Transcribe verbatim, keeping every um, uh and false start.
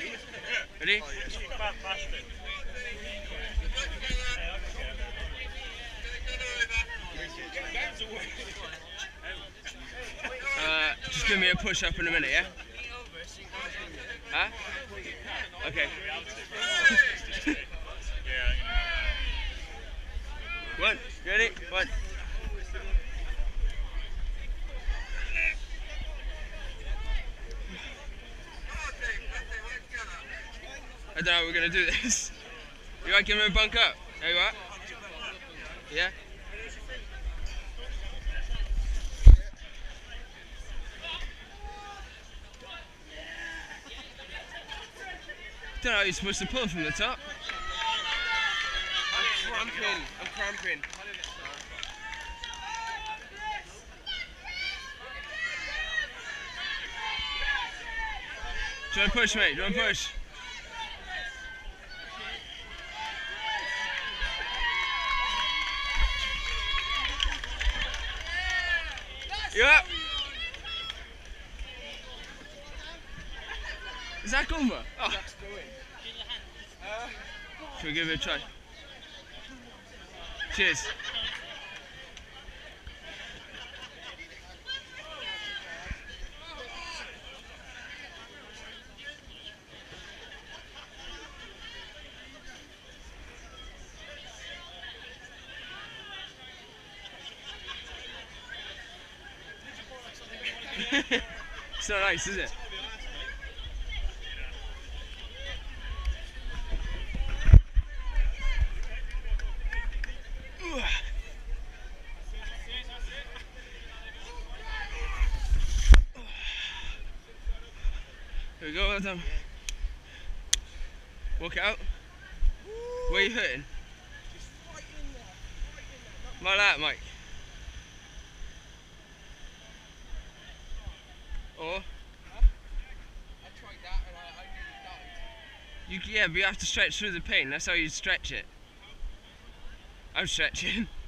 Ready? Uh, just give me a push up in a minute, yeah? Huh? Okay. One, ready? One. I don't know how we're gonna do this. You want to give him a bunk up? There you are. Yeah? Don't know how you're supposed to pull from the top. I'm cramping. I'm cramping. Do you want to push, mate? Do you want to push? You up? Is that going? Oh. Should we give it a try? Cheers. It's not nice, is it? Here we go, Adam. Walk it out. Where are you hurting? Like that, Mike. Or? Huh? I tried that and I, I nearly died. You, yeah, but you have to stretch through the pain. That's how you stretch it. I'm stretching.